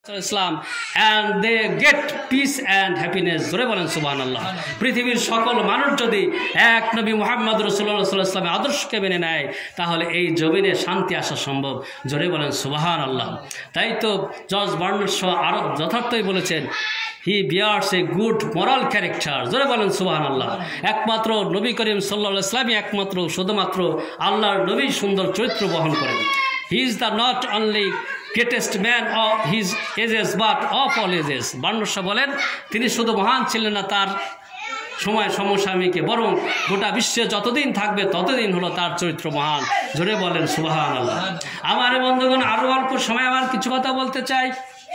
Islam and they get peace and happiness জোরে বলেন সুবহানাল্লাহ। পৃথিবীর সকল মানুষ যদি এক নবী মুহাম্মদ রাসূলুল্লাহ সাল্লাল্লাহু আলাইহি ওয়াসাল্লামের আদর্শকে মেনে নেয় তাহলে এই জমিনে শান্তি আসা সম্ভব, জোরে বলেন সুবহানাল্লাহ। তাই তো জর্জ বার্নার্ড শ আরো যথার্থই বলেছেন, he bears a good moral character, জোরে বলেন সুবহানাল্লাহ। একমাত্র নবী করিম সাল্লাল্লাহু আলাইহি ওয়াসাল্লামই একমাত্র শুধুমাত্র আল্লাহর নবী সুন্দর চরিত্র বহন করেন। He is the not only greatest man of his ages but of all ages। Bernard Shaw বলেন তিনি শুধু মহান ছিলেন না তার সময় সমসাময়িকে, বরং গোটা বিশ্বে যতদিন থাকবে ততদিন হলো তার চরিত্র মহান, জোরে বলেন সুবহানাল্লাহ। আমার বন্ধুগণ, আরো অল্প সময় আমার কিছু কথা বলতে চাই।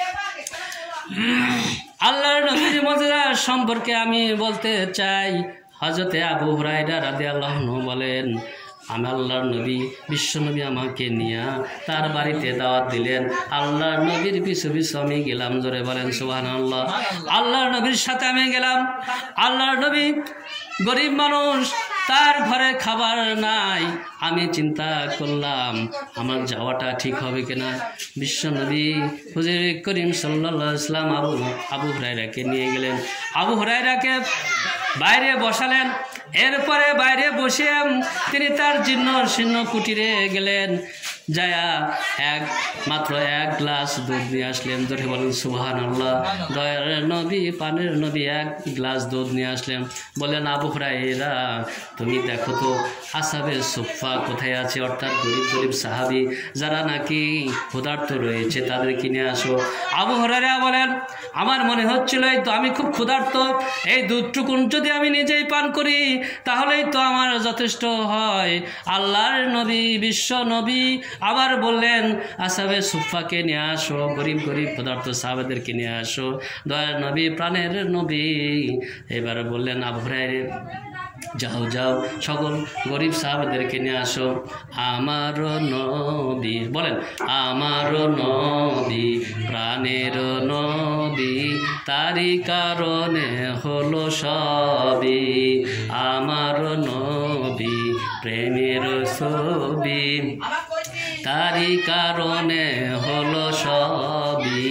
আল্লাহর নবীর মুজিজা সম্পর্কে আমি বলতে চাই। হযরতে আবু হুরায়রা রাদিয়াল্লাহু আনহু বলেন, আমি আল্লাহর নবী বিশ্বনবী আমাকে নিয়ে তার বাড়িতে দাওয়াত দিলেন। আল্লাহর নবীর পিছু পিছু আমি গেলাম, জোরে বলেন সুবহানাল্লাহ। আল্লাহর নবীর সাথে আমি গেলাম। আল্লাহর নবী গরিব মানুষ, তার ঘরে খাবার নাই। আমি চিন্তা করলাম আমার যাওয়াটা ঠিক হবে কিনা। বিশ্বনবী হুজুর করিম সাল্লাল্লাহু আলাইহি ওয়াসাল্লাম আবু হুরায়রাকে নিয়ে গেলেন। আবু হুরায়রাকে বাইরে বসালেন। এরপরে বাইরে বসে তিনি তার জীর্ণ শীর্ণ কুটিরে গেলেন। যায়া মাত্র এক গ্লাস দুধ নিয়ে আসলেন, ধরে বলেন সুবহানাল্লাহ। দয়ার নবী, পানের নবী এক গ্লাস দুধ নিয়ে আসলেন। বললেন, আবু হুরায়রা তুমি দেখো তো আসহাবে সুফফা কোথায় আছে, অর্থাৎ গরিব গরিব সাহাবী যারা নাকি ক্ষুধার্ত রয়েছে তাদেরকে নিয়ে আসো। আবু হুরায়রা বলেন, আমার মনে হচ্ছিল এই তো আমি খুব ক্ষুধার্ত, এই দুধটুকুন যদি আমি নিজেই পান করি তাহলেই তো আমার যথেষ্ট হয়। আল্লাহর নবী বিশ্ব নবী আবার বললেন, আসহাবে সুফফাকে নিয়ে আসো, গরিব গরিব ক্ষুধার্ত সাহাবাদেরকে নিয়ে আসো। দয়ার নবী, প্রাণের নবী এবার বললেন, আবু হুরায়রা যাও যাও সকল গরিব সাহাবাদেরকে নিয়ে আসো। আমার নবী বলেন, আমার নবী প্রাণের নবী, তারই কারণে হলো সবই। আমার নবী প্রেমের ছবি, তারই কারণে হলো সবই।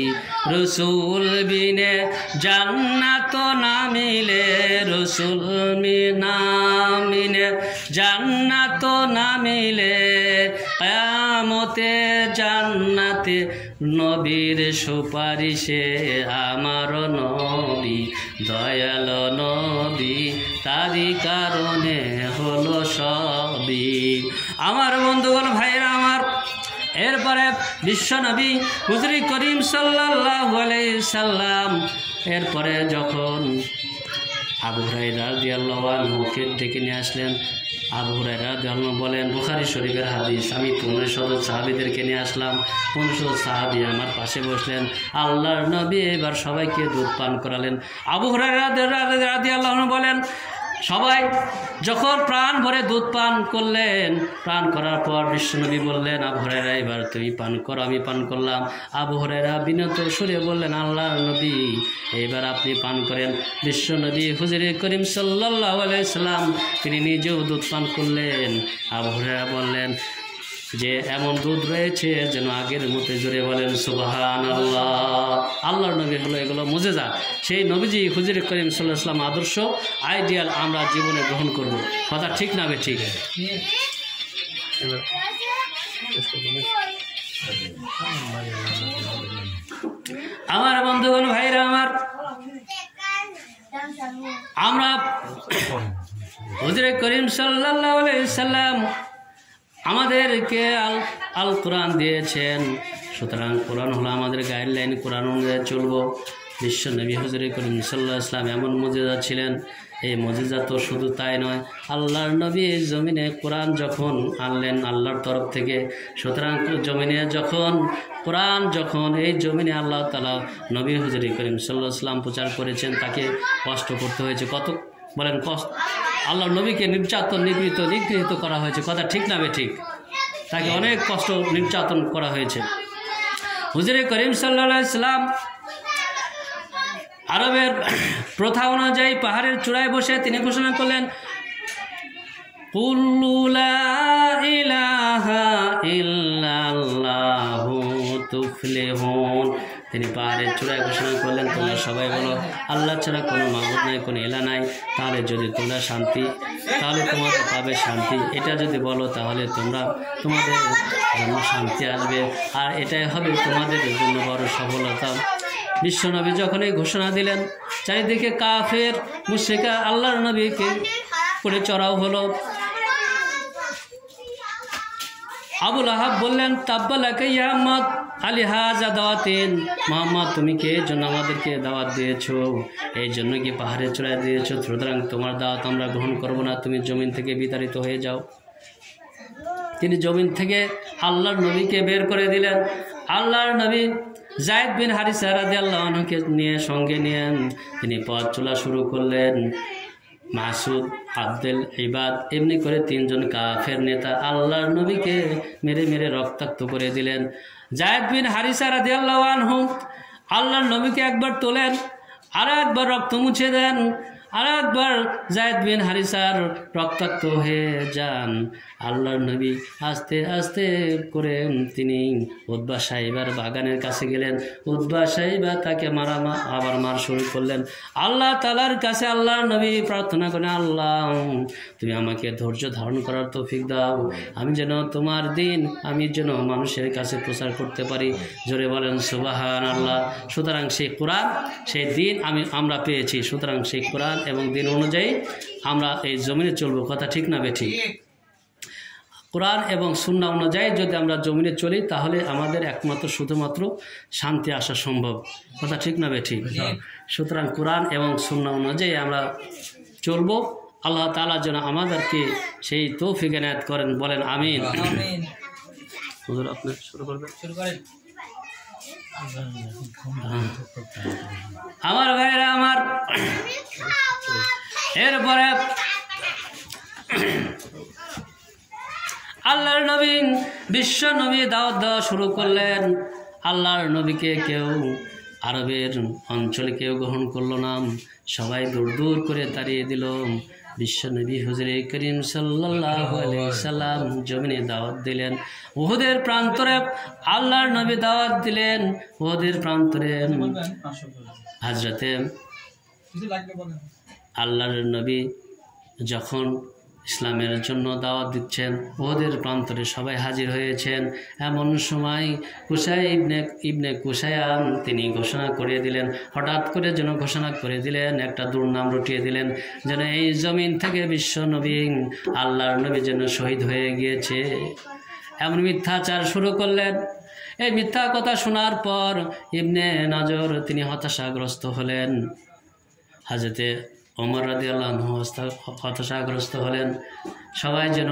রসুল বিনে জান্নাত না মিলে, রসুল না মিলে জান্নাত না মিলে, কিয়ামতে জান্নাতে নবীর সুপারিশে। আমার নবী দয়াল নবী, তারই কারণে হলো সবই। আমার বন্ধুগণ, ভাইরা আমার, এরপরে বিশ্বনবী হুজুর করিম সাল্লাল্লাহু আলাইহি সাল্লাম এরপরে যখন আবু হুরায়রা রাদিয়াল্লাহু আনহুকে ডেকে নিয়ে আসলেন। আবু হুরায়রা রাদিয়াল্লাহু আনহু বলেন, বুখারী শরীফের হাদিস, আমি 1500 সাহাবীদেরকে নিয়ে আসলাম। 1500 সাহাবী আমার পাশে বসলেন। আল্লাহর নবী এবার সবাইকে দুধ পান করালেন। আবু হুরায়রা রাদিয়াল্লাহু আনহু বলেন, সবাই যখন প্রাণ ভরে দুধ পান করলেন, পান করার পর বিশ্বনবী বললেন, আবু হুরায়রা এবার তুমি পান করো। আমি পান করলাম। আবু হুরায়রা বিনত সুরে বললেন, আল্লাহর নবী এবার আপনি পান করেন। বিশ্বনবী হুজুর করিম সাল্লাল্লাহু আলাইহি সাল্লাম তিনি নিজেও দুধ পান করলেন। আবু হুরায়রা বললেন যে এমন দুধ রয়েছে যেন আগের মতো, জোরে বলেন সুবহানাল্লাহ। আল্লাহর নবী হলো এগুলো মুজিজা। সেই নবীজি হুজুর করিম সাল্লাল্লাহু আলাইহি ওয়াসাল্লাম আদর্শ আইডিয়াল আমরা জীবনে গ্রহণ করব। কথা ঠিক না বে ঠিক? আমার বন্ধুগণ, ভাইরা আমার, আমরা হুজুর করিম সাল্লাল্লাহু আলাইহি সাল্লাম আমাদেরকে আল কোরআন দিয়েছেন। সুতরাং কোরআন হলো আমাদের গাইডলাইন, কোরআন অনুযায়ী চলবো। বিশ্ব নবী হুজুর করিম সাল্লাল্লাহু আলাইহি সাল্লাম এমন মুজিজা ছিলেন। এই মুজিজা তো শুধু তাই নয়, আল্লাহর নবী এই জমিনে কোরআন যখন আনলেন আল্লাহর তরফ থেকে, সুতরাং জমিনে যখন কোরআন যখন এই জমিনে আল্লাহ তাআলা নবী হুজুর করিম সাল্লাল্লাহু আলাইহি সাল্লাম প্রচার করেছেন, তাকে কষ্ট করতে হয়েছে। কত বলেন কষ্ট? আল্লাহর নবীকে নির্যাতন নিগৃহীত করা হয়েছে। কথা ঠিক না বে ঠিক? তাকে অনেক কষ্ট নির্যাতন করা হয়েছে। হুজুর করিম সাল্লাল্লাহু আলাইহি সাল্লাম আরবের প্রথা অনুযায়ী পাহাড়ের চূড়ায় বসে তিনি ঘোষণা করলেন, কুল্লু লা ইলাহা ইল্লাল্লাহু তুফলিহুন। তিনি পাহাড়ের চূড়ায় ঘোষণা করলেন, তোমরা সবাই বলো আল্লাহ ছাড়া কোনো মাবুদ নাই, কোনো ইলা নাই, তাহলে যদি তোমরা শান্তি, তাহলে তোমরা পাবে শান্তি। এটা যদি বলো তাহলে তোমাদের জন্য শান্তি আসবে, আর এটাই হবে তোমাদের জন্য বড় সফলতা। বিশ্বনবী যখন এই ঘোষণা দিলেন, চারিদিকে কাফের মুশরিকরা আল্লাহর নবীকে করে চড়াও হলো। আবুল আহাব বললেন, তাব্বালাকা ইয়া মুহাম্মদ আলিহাজা দাওয়াতিন, মুহাম্মদ তুমি কে জন্য আমাদেরকে দাওয়াত দিয়েছো? এই জন্য কি পাহাড়ে চড়াই দিয়েছো? সুতরাং তোমার দাওয়াত আমরা গ্রহণ করব না, তুমি জমিন থেকে বিতাড়িত হয়ে যাও। তিনি জমিন থেকে আল্লাহর নবীকে বের করে দিলেন। আল্লাহর নবী যায়েদ বিন হারিসা রাদিয়াল্লাহু আনহুকে সঙ্গে নিয়ে তিনি পথ চলা শুরু করলেন। মাসুদ, আব্দুল ইবাদ এমনি করে তিনজন কাফের নেতা আল্লাহর নবীকে মেরে মেরে রক্তাক্ত করে দিলেন। যায়েদ বিন হারিসা রাদিয়াল্লাহু আনহু আল্লাহর নবীকে একবার তোলেন, আর একবার রক্ত মুছে দেন, আর একবার যায়েদ বিন হারিসার রক্তাক্ত হয়ে যান। আল্লাহর নবী আস্তে আস্তে করে তিনি উতবা সাহিবার বাগানের কাছে গেলেন। উতবা সাহিবা তাকে আবার মার শুরু করলেন। আল্লাহ তাআলার কাছে আল্লাহর নবী প্রার্থনা করেন, আল্লাহ তুমি আমাকে ধৈর্য ধারণ করার তৌফিক দাও, আমি যেন তোমার দিন আমি যেন মানুষের কাছে প্রচার করতে পারি। জোরে বলেন সুবহানাল্লাহ। সুতরাং সেই কোরআন, সেই দিন আমরা পেয়েছি। সুতরাং সেই কোরআন এবং দিন অনুযায়ী আমরা এই জমিনে চলবো। কথা ঠিক না বেঠিক? কোরআন এবং সুন্নাহ অনুযায়ী যদি আমরা জমিনে চলি তাহলে আমাদের একমাত্র শুধুমাত্র শান্তি আসা সম্ভব। কথা ঠিক না বেঠিক? সুতরাং কোরআন এবং সুন্নাহ অনুযায়ী আমরা চলবো। আল্লাহ তাআলা যেন আমাদেরকে সেই তৌফিক এনায়েত করেন। বলেন আমিন। হুজুর আপনি শুরু করবেন। আমার ভাইরা আমার, এরপরে আল্লাহর নবী বিশ্ব নবী দাওয়াত দেওয়া শুরু করলেন। আল্লাহর নবীকে কেউ আরবের অঞ্চলে কেউ গ্রহণ করলো না, সবাই দূর দূর করে তাড়িয়ে দিল। বিশ্ব নবী হুজুরে করিম সাল্লাল্লাহু আলাইহি সাল্লাম জমিনে দাওয়াত দিলেন। উহুদের প্রান্তরে আল্লাহর নবী দাওয়াত দিলেন। উহুদের প্রান্তরে হযরতে আল্লাহর নবী যখন ইসলামের জন্য দাওয়াত দিচ্ছেন, উহুদের প্রান্তরে সবাই হাজির হয়েছেন। এমন সময় কুসাই ইবনে কুসায়াম তিনি ঘোষণা করে দিলেন, হঠাৎ করে যেন ঘোষণা করে দিলেন, একটা দুর্নাম রটিয়ে দিলেন, যেন এই জমিন থেকে বিশ্ব নবী আল্লাহর নবী যেন শহীদ হয়ে গিয়েছে। এমন মিথ্যাচার শুরু করলেন। এই মিথ্যা কথা শোনার পর ইবনে নজর তিনি হতাশাগ্রস্ত হলেন। হযরতে ওমর রাদিয়াল্লাহু আনহু হতাশাগ্রস্ত হলেন। সবাই যেন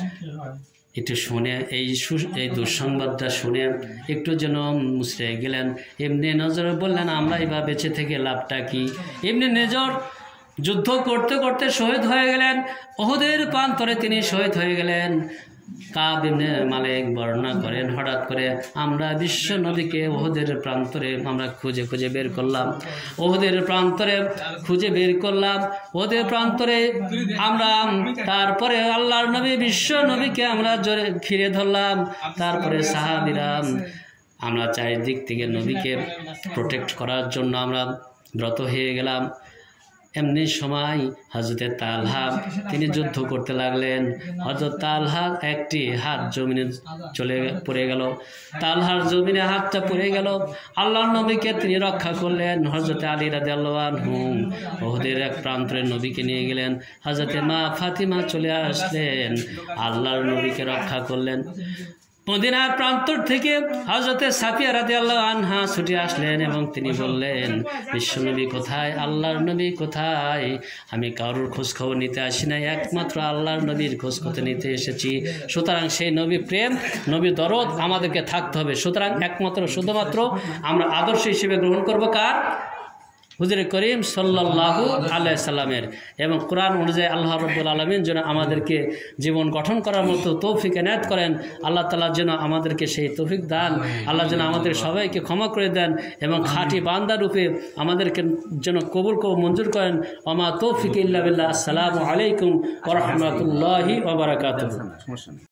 একটু শুনে এই দুঃসংবাদটা শুনে একটু যেন মুচড়ে গেলেন। ইবনে নজর বললেন, আমরা এবার বেঁচে থেকে লাভটা কি? ইবনে নজর যুদ্ধ করতে করতে শহীদ হয়ে গেলেন। উহুদের প্রান্তরে তিনি শহীদ হয়ে গেলেন। কাব ইবনে মালিক বর্ণনা করেন, হঠাৎ করে আমরা বিশ্ব নবীকে উহুদের প্রান্তরে আমরা খুঁজে খুঁজে বের করলাম। উহুদের প্রান্তরে খুঁজে বের করলাম। উহুদের প্রান্তরে আমরা তারপরে আল্লাহর নবী বিশ্ব নবীকে আমরা জোরে ঘিরে ধরলাম। তারপরে সাহাবীরা আমরা চারিদিক থেকে নবীকে প্রোটেক্ট করার জন্য আমরা ব্রত হয়ে গেলাম। এমনি সময় হযরতে তালহা তিনি যুদ্ধ করতে লাগলেন। হযরত তালহা একটি হাত জমিনে পড়ে গেল। তালহার জমিনে হাতটা পড়ে গেল। আল্লাহর নবীকে তিনি রক্ষা করলেন। হযরতে আলী রাদিয়াল্লাহু আনহু উহুদের এক প্রান্তরে নবীকে নিয়ে গেলেন। হযরতে মা ফাতিমা চলে আসলেন, আল্লাহর নবীকে রক্ষা করলেন। মদিনার প্রান্তর থেকে হযরতে সাফিয়া রাদিয়াল্লাহু আনহা ছুটে আসলেন এবং তিনি বললেন, বিশ্বনবী কোথায়? আল্লাহর নবী কোথায়? আমি কারোর খোঁজখবর নিতে আসি নাই, একমাত্র আল্লাহর নবীর খোঁজখবর নিতে এসেছি। সুতরাং সেই নবী প্রেম, নবী দরদ আমাদেরকে থাকতে হবে। সুতরাং একমাত্র শুধুমাত্র আমরা আদর্শ হিসেবে গ্রহণ করব কার? হুজুরে করিম সাল্লাল্লাহু আলাইহি সাল্লামের। এবং কোরআন অনুযায়ী আল্লাহ রাব্বুল আলামিন যেন আমাদেরকে জীবন গঠন করার মতো তৌফিক এনায়েত করেন। আল্লাহ তাআলা যেন আমাদেরকে সেই তৌফিক দান। আল্লাহ যেন আমাদের সবাইকে ক্ষমা করে দেন এবং খাঁটি বান্দা রূপে আমাদেরকে যেন কবুল মঞ্জুর করেন। ওমা তৌফিক ইল্লা বিল্লাহ। আসসালামু আলাইকুম ওয়া রাহমাতুল্লাহি ওয়া বারাকাতুহু।